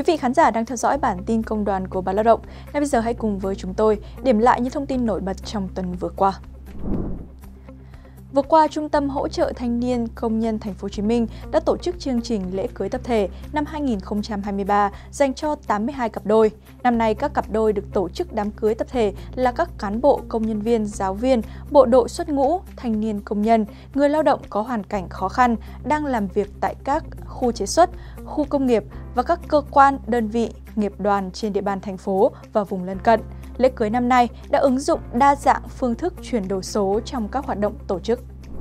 vị khán giả đang theo dõi bản tin công đoàn của Báo Lao động. Ngay bây giờ hãy cùng với chúng tôi điểm lại những thông tin nổi bật trong tuần vừa qua. Vừa qua, Trung tâm Hỗ trợ Thanh niên Công nhân Thành phố Hồ Chí Minh đã tổ chức chương trình lễ cưới tập thể năm 2023 dành cho 82 cặp đôi. Năm nay, các cặp đôi được tổ chức đám cưới tập thể là các cán bộ, công nhân viên, giáo viên, bộ đội xuất ngũ, thanh niên công nhân, người lao động có hoàn cảnh khó khăn đang làm việc tại các khu chế xuất, khu công nghiệp và các cơ quan, đơn vị, nghiệp đoàn trên địa bàn thành phố và vùng lân cận. Lễ cưới năm nay đã ứng dụng đa dạng phương thức chuyển đổi số trong các hoạt động tổ chức.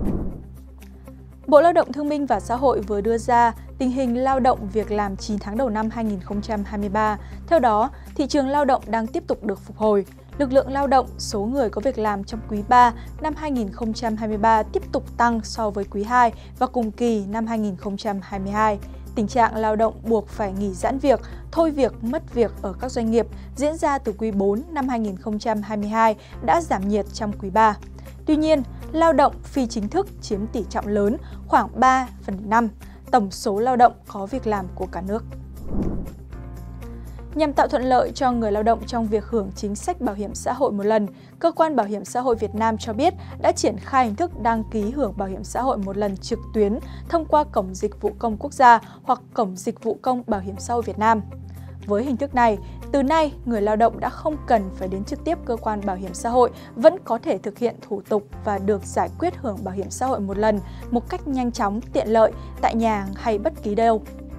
Bộ Lao động Thương binh và Xã hội vừa đưa ra tình hình lao động việc làm 9 tháng đầu năm 2023. Theo đó, thị trường lao động đang tiếp tục được phục hồi. Lực lượng lao động, số người có việc làm trong quý 3 năm 2023 tiếp tục tăng so với quý 2 và cùng kỳ năm 2022. Tình trạng lao động buộc phải nghỉ giãn việc, thôi việc, mất việc ở các doanh nghiệp diễn ra từ quý 4 năm 2022 đã giảm nhiệt trong quý 3. Tuy nhiên, lao động phi chính thức chiếm tỷ trọng lớn, khoảng 3/5 tổng số lao động có việc làm của cả nước. Nhằm tạo thuận lợi cho người lao động trong việc hưởng chính sách bảo hiểm xã hội một lần, Cơ quan Bảo hiểm xã hội Việt Nam cho biết đã triển khai hình thức đăng ký hưởng bảo hiểm xã hội một lần trực tuyến thông qua Cổng Dịch vụ Công Quốc gia hoặc Cổng Dịch vụ Công Bảo hiểm xã hội Việt Nam. Với hình thức này, từ nay, người lao động đã không cần phải đến trực tiếp cơ quan bảo hiểm xã hội, vẫn có thể thực hiện thủ tục và được giải quyết hưởng bảo hiểm xã hội một lần một cách nhanh chóng, tiện lợi, tại nhà hay bất kỳ đâu.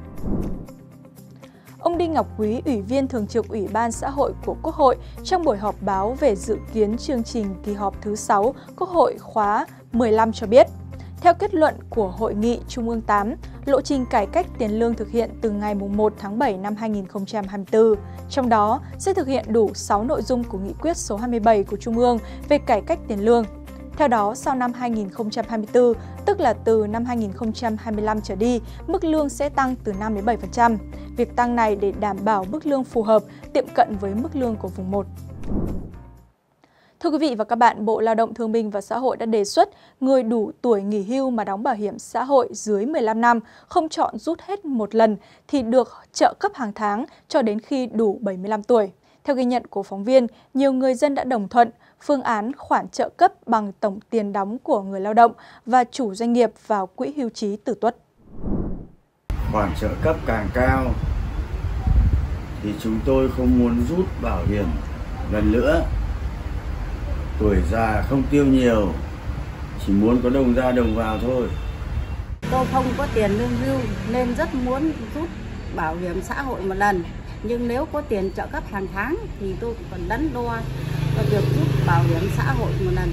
Ông Đinh Ngọc Quý, Ủy viên Thường trực Ủy ban Xã hội của Quốc hội, trong buổi họp báo về dự kiến chương trình kỳ họp thứ 6 Quốc hội khóa 15 cho biết, theo kết luận của Hội nghị Trung ương 8, lộ trình cải cách tiền lương thực hiện từ ngày 1 tháng 7 năm 2024. Trong đó, sẽ thực hiện đủ 6 nội dung của Nghị quyết số 27 của Trung ương về cải cách tiền lương. Theo đó, sau năm 2024, tức là từ năm 2025 trở đi, mức lương sẽ tăng từ 5 đến 7%. Việc tăng này để đảm bảo mức lương phù hợp, tiệm cận với mức lương của vùng 1. Thưa quý vị và các bạn, Bộ Lao động Thương binh và Xã hội đã đề xuất người đủ tuổi nghỉ hưu mà đóng bảo hiểm xã hội dưới 15 năm không chọn rút hết một lần thì được trợ cấp hàng tháng cho đến khi đủ 75 tuổi. Theo ghi nhận của phóng viên, nhiều người dân đã đồng thuận phương án khoản trợ cấp bằng tổng tiền đóng của người lao động và chủ doanh nghiệp vào quỹ hưu trí tử tuất. Khoản trợ cấp càng cao thì chúng tôi không muốn rút bảo hiểm lần nữa. Tuổi già không tiêu nhiều, chỉ muốn có đồng ra đồng vào thôi. Tôi không có tiền lương hưu nên rất muốn rút bảo hiểm xã hội một lần. Nhưng nếu có tiền trợ cấp hàng tháng thì tôi còn đắn đo cho việc rút bảo hiểm xã hội một lần.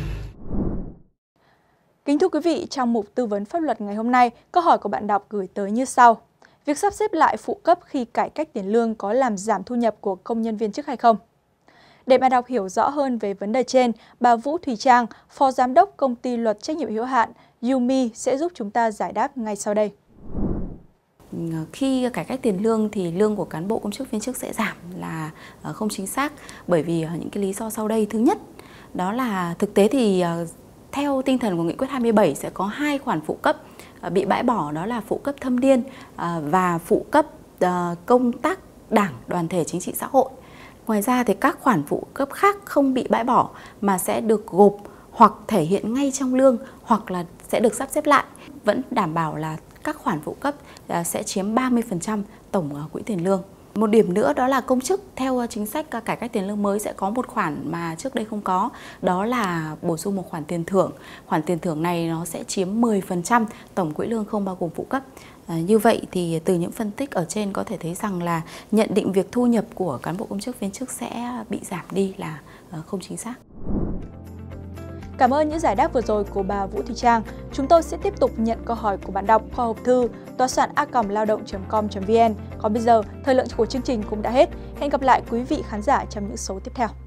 Kính thưa quý vị, trong mục tư vấn pháp luật ngày hôm nay, câu hỏi của bạn đọc gửi tới như sau. Việc sắp xếp lại phụ cấp khi cải cách tiền lương có làm giảm thu nhập của công nhân viên chức hay không? Để bạn đọc hiểu rõ hơn về vấn đề trên, bà Vũ Thùy Trang, Phó Giám đốc Công ty Luật Trách nhiệm hữu hạn Yumi sẽ giúp chúng ta giải đáp ngay sau đây. Khi cải cách tiền lương thì lương của cán bộ công chức viên chức sẽ giảm là không chính xác bởi vì những cái lý do sau đây. Thứ nhất, đó là thực tế thì theo tinh thần của Nghị quyết 27 sẽ có 2 khoản phụ cấp bị bãi bỏ, đó là phụ cấp thâm niên và phụ cấp công tác đảng, đoàn thể, chính trị xã hội. Ngoài ra thì các khoản phụ cấp khác không bị bãi bỏ mà sẽ được gộp hoặc thể hiện ngay trong lương hoặc là sẽ được sắp xếp lại. Vẫn đảm bảo là các khoản phụ cấp sẽ chiếm 30% tổng quỹ tiền lương. Một điểm nữa đó là công chức theo chính sách cải cách tiền lương mới sẽ có một khoản mà trước đây không có, đó là bổ sung một khoản tiền thưởng. Khoản tiền thưởng này nó sẽ chiếm 10% tổng quỹ lương không bao gồm phụ cấp. Như vậy thì từ những phân tích ở trên có thể thấy rằng là nhận định việc thu nhập của cán bộ công chức viên chức sẽ bị giảm đi là không chính xác. Cảm ơn những giải đáp vừa rồi của bà Vũ Thùy Trang. Chúng tôi sẽ tiếp tục nhận câu hỏi của bạn đọc qua hộp thư tòa soạn@laodong.com.vn. Còn bây giờ, thời lượng của chương trình cũng đã hết. Hẹn gặp lại quý vị khán giả trong những số tiếp theo.